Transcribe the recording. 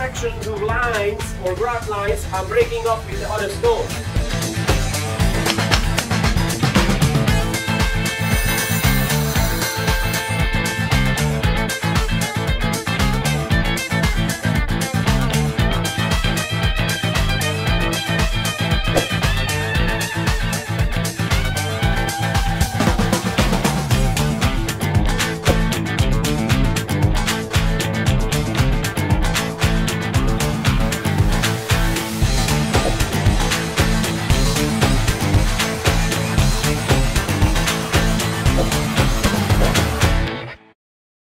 section, the lines or graph lines are breaking up with the other stone.